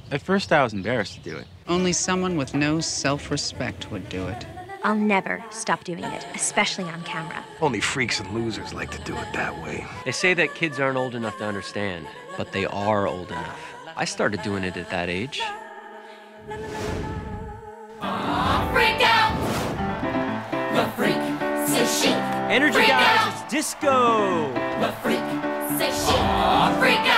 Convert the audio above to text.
At first, I was embarrassed to do it. Only someone with no self-respect would do it. I'll never stop doing it, especially on camera. Only freaks and losers like to do it that way. They say that kids aren't old enough to understand, but they are old enough. I started doing it at that age. Freak out! The freak says she. Energy, Freak guys, out! it's disco! The freak says she. Freak out!